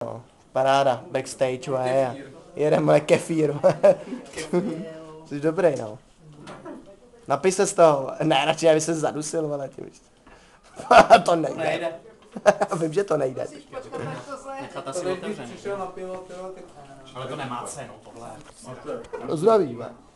No, paráda, backstage, vole, jedeme kefír, jsi dobrý, no. Napij se z toho, ne, radši aby se zadusil, vole, ty víš. To nejde. Vím, že to nejde. Nechat asi otevřený. Ale to nemá cenu, tohle. No zdraví,